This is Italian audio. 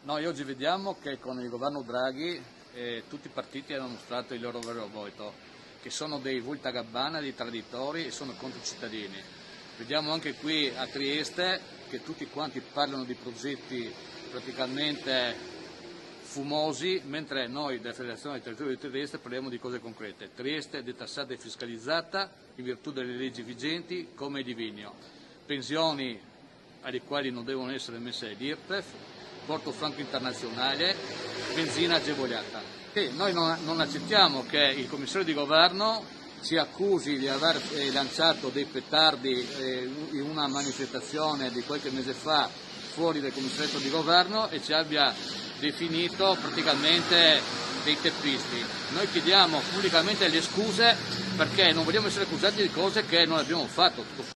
Noi oggi vediamo che con il governo Draghi tutti i partiti hanno mostrato il loro vero volto, che sono dei voltagabbana, dei traditori e sono contro i cittadini. Vediamo anche qui a Trieste che tutti quanti parlano di progetti praticamente fumosi, mentre noi della Federazione dei Territori di Trieste parliamo di cose concrete. Trieste è detassata e fiscalizzata in virtù delle leggi vigenti come il Divigno. Pensioni alle quali non devono essere messe l'IRPEF, porto franco internazionale, benzina agevolata. E noi non accettiamo che il commissario di governo ci accusi di aver lanciato dei petardi in una manifestazione di qualche mese fa fuori del commissariato di governo e ci abbia definito praticamente dei teppisti. Noi chiediamo pubblicamente le scuse perché non vogliamo essere accusati di cose che non abbiamo fatto.